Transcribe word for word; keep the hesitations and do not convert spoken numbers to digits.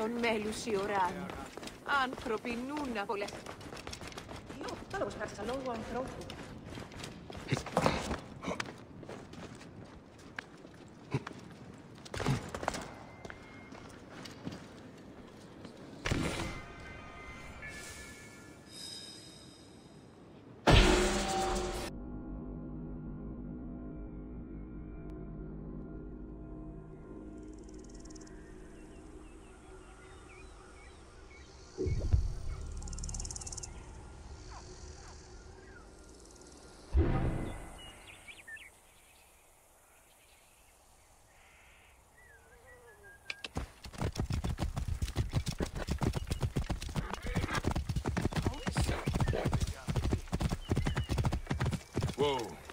πλέον μέλους οι ουράνοι. Άνθρωποι νου να βολεύουν. Jo, talous päässä louvu on troukku. Whoa.